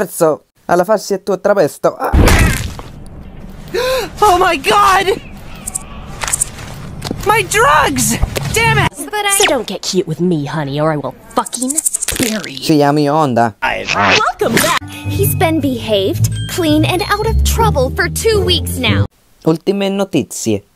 Prezzo alla fascia e tu trapesto. Ah. Oh my god! My drugs! Damn it! So don't get cute with me, honey, or I will fucking bury you. Si chiami Honda. Welcome back! He's been behaved, clean, and out of trouble for 2 weeks now. Ultime notizie.